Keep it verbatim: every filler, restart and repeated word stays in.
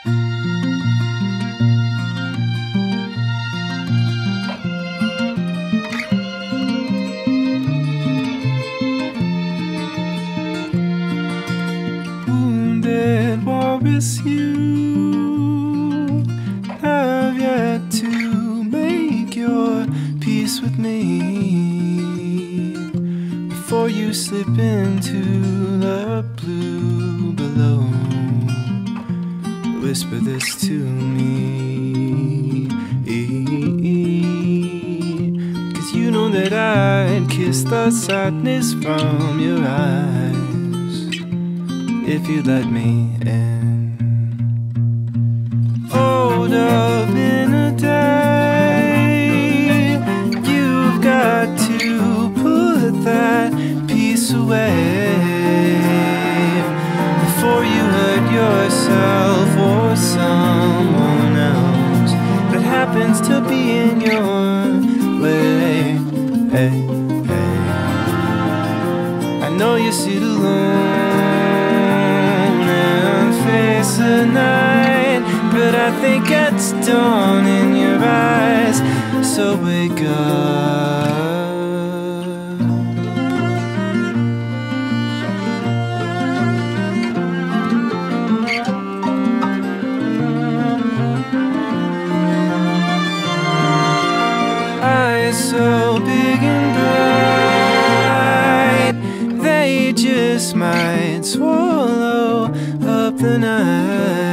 Wounded walrus, you have yet to make your peace with me before you slip into the blue below. Whisper this to me, 'cause you know that I'd kiss the sadness from your eyes if you let me in. ODOBENIDAE, you've got to put that peace away before you hurt yourself or someone else that happens to be in your way. Hey, hey. I know you sit alone and face the night, but I think it's dawn in your eyes, so wake up. Eyes so big and bright, they just might swallow up the night.